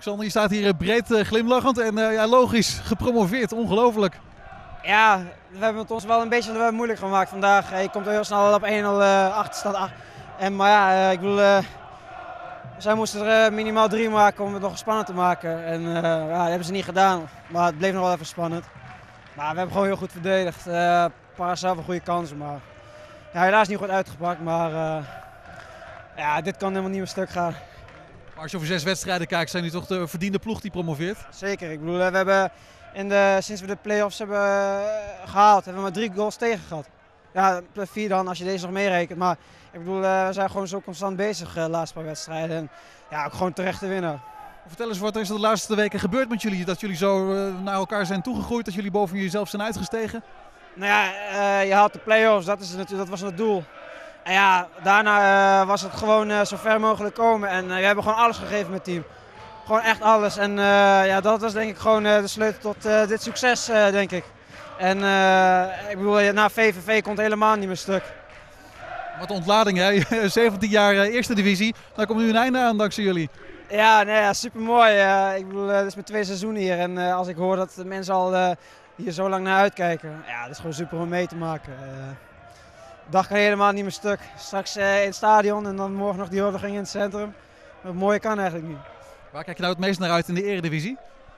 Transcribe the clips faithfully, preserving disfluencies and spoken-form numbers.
Xander, je staat hier breed uh, glimlachend en uh, ja, logisch, gepromoveerd, ongelooflijk. Ja, we hebben het ons wel een beetje moeilijk gemaakt vandaag. Je komt heel snel op één nul uh, achterstand. En, maar ja, uh, ik bedoel, uh, zij moesten er uh, minimaal drie maken om het nog spannend te maken. En uh, ja, dat hebben ze niet gedaan, maar het bleef nog wel even spannend. Maar we hebben gewoon heel goed verdedigd. Uh, een paar zelf een goede kansen, maar ja, helaas niet goed uitgepakt. Maar uh, ja, dit kan helemaal niet meer stuk gaan. Maar als je over zes wedstrijden kijkt, zijn jullie toch de verdiende ploeg die promoveert? Zeker. Ik bedoel, we hebben in de, sinds we de play-offs hebben gehaald, hebben we maar drie goals tegen gehad. Ja, vier dan als je deze nog meerekent. Maar ik bedoel, we zijn gewoon zo constant bezig de laatste paar wedstrijden. En ja, ook gewoon terecht te winnen. Vertel eens, wat er is er de laatste weken gebeurd met jullie? Dat jullie zo naar elkaar zijn toegegroeid, dat jullie boven jezelf zijn uitgestegen? Nou ja, uh, je haalt de play-offs, dat, is natuurlijk, dat was het doel. En ja, daarna uh, was het gewoon uh, zo ver mogelijk komen. En uh, we hebben gewoon alles gegeven met het team. Gewoon echt alles. En uh, ja, dat was denk ik gewoon uh, de sleutel tot uh, dit succes, uh, denk ik. En uh, ik bedoel, na V V V komt het helemaal niet meer stuk. Wat een ontlading, hè? zeventien jaar uh, eerste divisie. Daar komt nu een einde aan dankzij jullie. Ja, nee, ja, super mooi. Uh, ik bedoel, uh, dit is mijn twee seizoenen hier. En uh, als ik hoor dat de mensen al uh, hier zo lang naar uitkijken, ja, dat is gewoon super om mee te maken. Uh, de dag kan helemaal niet meer stuk. Straks uh, in het stadion en dan morgen nog die huldiging in het centrum. Dat mooie kan eigenlijk niet. Waar kijk je nou het meest naar uit in de Eredivisie?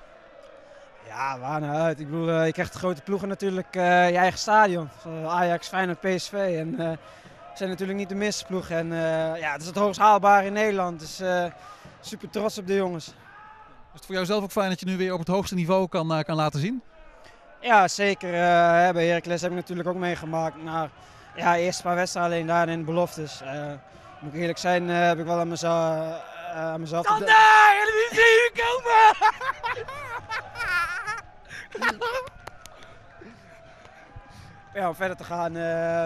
Ja, waar naar uit? Ik bedoel, uh, je krijgt de grote ploegen natuurlijk uh, je eigen stadion. Uh, Ajax, Feyenoord, P S V. En uh, we zijn natuurlijk niet de minste ploeg. En uh, ja, het is het hoogst haalbare in Nederland. Dus uh, super trots op de jongens. Is het voor jou zelf ook fijn dat je nu weer op het hoogste niveau kan, uh, kan laten zien? Ja, zeker. Uh, bij Heracles heb ik natuurlijk ook meegemaakt. Maar ja, eerst een paar wedstrijden alleen daar in de beloftes. Uh, moet ik eerlijk zijn, uh, heb ik wel aan mezelf... Uh, aan mezelf Sander, jullie zien jullie komen! Ja, om verder te gaan. Uh,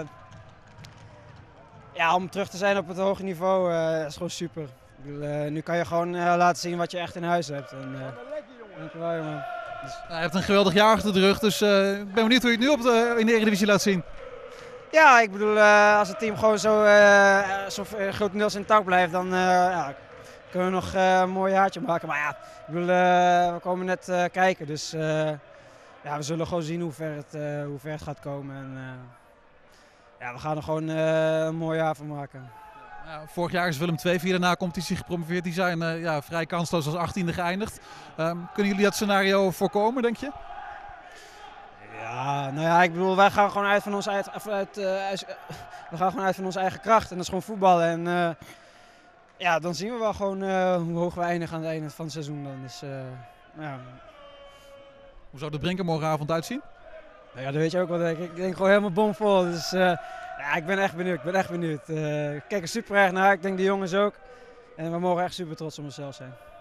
ja, om terug te zijn op het hoge niveau, uh, is gewoon super. Ik bedoel, uh, nu kan je gewoon uh, laten zien wat je echt in huis hebt. En, uh, dankjewel, jongen. Dus... Nou, je hebt een geweldig jaar achter de rug, dus uh, ik ben benieuwd hoe je het nu op de, in de Eredivisie laat zien. Ja, ik bedoel, uh, als het team gewoon zo, uh, zo grotendeels intact blijft, dan uh, ja, kunnen we nog uh, een mooi jaartje maken. Maar ja, ik bedoel, uh, we komen net uh, kijken, dus uh, ja, we zullen gewoon zien hoe ver het, uh, hoe ver het gaat komen. En, uh, ja, we gaan er gewoon uh, een mooi jaar van maken. Ja, vorig jaar is Willem twee via de na-competitie gepromoveerd. Die zijn uh, ja, vrij kansloos als achttiende geëindigd. Um, kunnen jullie dat scenario voorkomen, denk je? Ja, nou ja, ik bedoel, wij gaan gewoon uit van ons, uit, uit, uh, we gaan gewoon uit van onze eigen kracht. En dat is gewoon voetballen. En uh, ja, dan zien we wel gewoon uh, hoe hoog we eindigen aan het einde van het seizoen. Dan. Dus, uh, ja. Hoe zou de Brinker morgenavond uitzien? Nou ja, dat weet je ook wel, denk ik. Ik denk gewoon helemaal bomvol. Dus uh, ja, ik ben echt benieuwd. Ik ben echt benieuwd. Uh, ik kijk er super erg naar. Ik denk de jongens ook. En we mogen echt super trots op onszelf zijn.